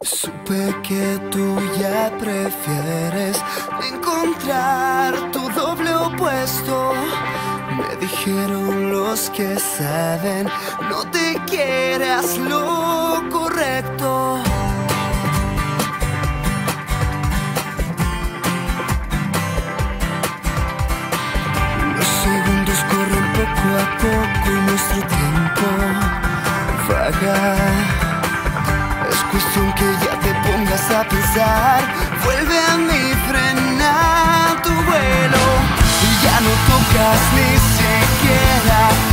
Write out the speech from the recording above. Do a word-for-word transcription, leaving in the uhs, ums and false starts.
Supe que tú ya prefieres encontrar tu doble opuesto. Me dijeron los que saben, no te quieras lo correcto. Los segundos corren poco a poco y nuestro tiempo vaga. Es cuestión que ya te pongas a pensar. Vuelve a mí, frena tu vuelo y ya no tocas ni siquiera